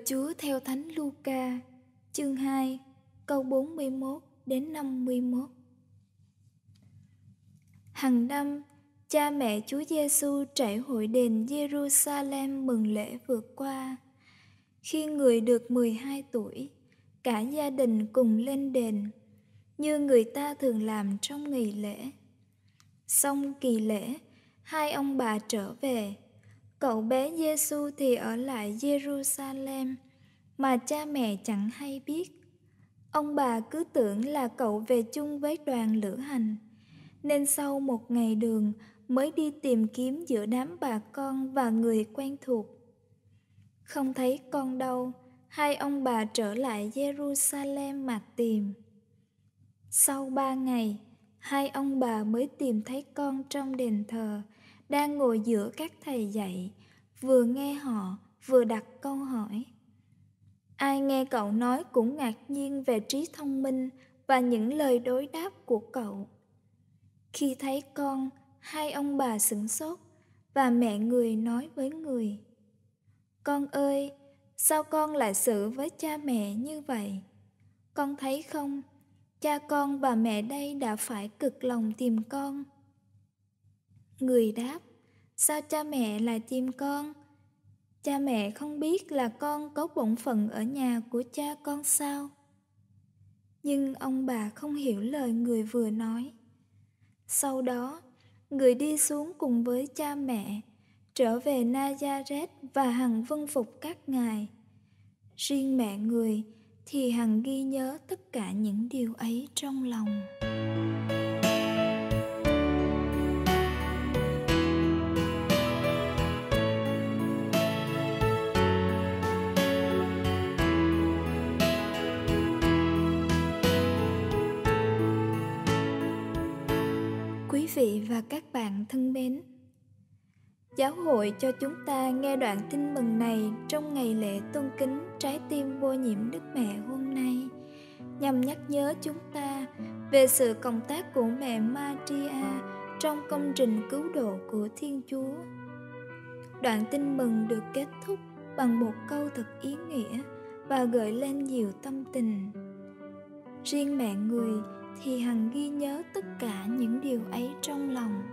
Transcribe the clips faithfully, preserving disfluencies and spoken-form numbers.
Chúa theo Thánh Luca, chương hai, câu bốn mươi mốt đến năm mươi mốt. Hằng năm, cha mẹ Chúa Giêsu trải hội đền Giê-ru-sa-lem mừng lễ vượt qua. Khi người được mười hai tuổi, cả gia đình cùng lên đền, như người ta thường làm trong ngày lễ. Xong kỳ lễ, hai ông bà trở về. Cậu bé Giêsu thì ở lại Giê-ru-sa-lem, mà cha mẹ chẳng hay biết. Ông bà cứ tưởng là cậu về chung với đoàn lữ hành, nên sau một ngày đường mới đi tìm kiếm giữa đám bà con và người quen thuộc. Không thấy con đâu, hai ông bà trở lại Giê-ru-sa-lem mà tìm. Sau ba ngày, hai ông bà mới tìm thấy con trong đền thờ, đang ngồi giữa các thầy dạy, vừa nghe họ vừa đặt câu hỏi. Ai nghe cậu nói cũng ngạc nhiên về trí thông minh và những lời đối đáp của cậu. Khi thấy con, hai ông bà sửng sốt, và mẹ người nói với người: Con ơi, sao con lại xử với cha mẹ như vậy? Con thấy không, cha con và mẹ đây đã phải cực lòng tìm con. Người đáp: Sao cha mẹ lại tìm con? Cha mẹ không biết là con có bổn phận ở nhà của cha con sao? Nhưng ông bà không hiểu lời người vừa nói. Sau đó, người đi xuống cùng với cha mẹ, trở về Na-gia-rét và hằng vâng phục các ngài. Riêng mẹ người thì hằng ghi nhớ tất cả những điều ấy trong lòng. Quý vị và các bạn thân mến, Giáo hội cho chúng ta nghe đoạn tin mừng này trong ngày lễ tôn kính trái tim vô nhiễm Đức Mẹ hôm nay, nhằm nhắc nhớ chúng ta về sự cộng tác của mẹ Maria trong công trình cứu độ của Thiên Chúa. Đoạn tin mừng được kết thúc bằng một câu thật ý nghĩa và gợi lên nhiều tâm tình. Riêng mẹ người thì hằng ghi nhớ tất cả những điều ấy trong lòng.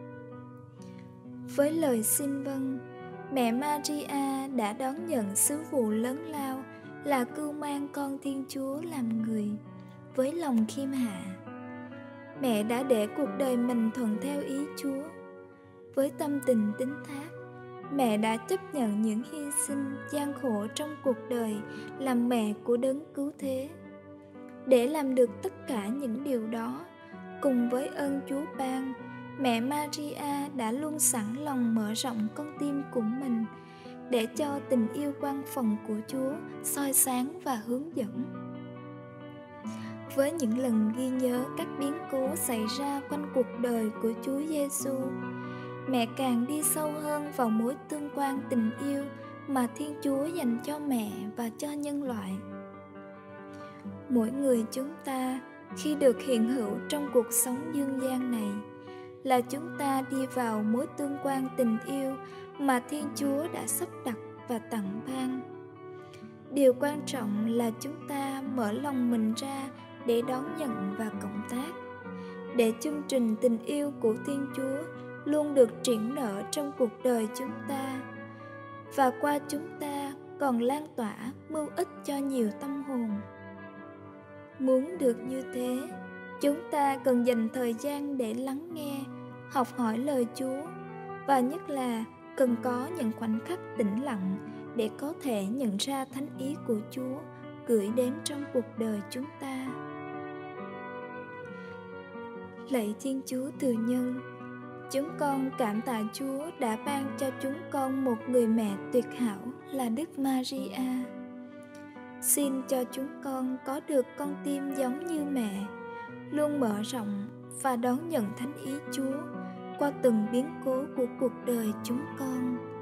Với lời xin vâng, mẹ Maria đã đón nhận sứ vụ lớn lao là cưu mang con Thiên Chúa làm người với lòng khiêm hạ. Mẹ đã để cuộc đời mình thuận theo ý Chúa. Với tâm tình tín thác, mẹ đã chấp nhận những hy sinh gian khổ trong cuộc đời làm mẹ của đấng cứu thế. Để làm được tất cả những điều đó, cùng với ơn Chúa ban, mẹ Maria đã luôn sẵn lòng mở rộng con tim của mình để cho tình yêu quan phòng của Chúa soi sáng và hướng dẫn. Với những lần ghi nhớ các biến cố xảy ra quanh cuộc đời của Chúa Giêsu, mẹ càng đi sâu hơn vào mối tương quan tình yêu mà Thiên Chúa dành cho mẹ và cho nhân loại. Mỗi người chúng ta khi được hiện hữu trong cuộc sống dương gian này là chúng ta đi vào mối tương quan tình yêu mà Thiên Chúa đã sắp đặt và tặng ban. Điều quan trọng là chúng ta mở lòng mình ra để đón nhận và cộng tác, để chương trình tình yêu của Thiên Chúa luôn được triển nở trong cuộc đời chúng ta, và qua chúng ta còn lan tỏa mưu ích cho nhiều tâm hồn. Muốn được như thế, chúng ta cần dành thời gian để lắng nghe, học hỏi lời Chúa, và nhất là cần có những khoảnh khắc tĩnh lặng để có thể nhận ra thánh ý của Chúa gửi đến trong cuộc đời chúng ta. Lạy Thiên Chúa từ nhân, chúng con cảm tạ Chúa đã ban cho chúng con một người mẹ tuyệt hảo là Đức Maria. Xin cho chúng con có được con tim giống như mẹ, luôn mở rộng và đón nhận thánh ý Chúa qua từng biến cố của cuộc đời chúng con.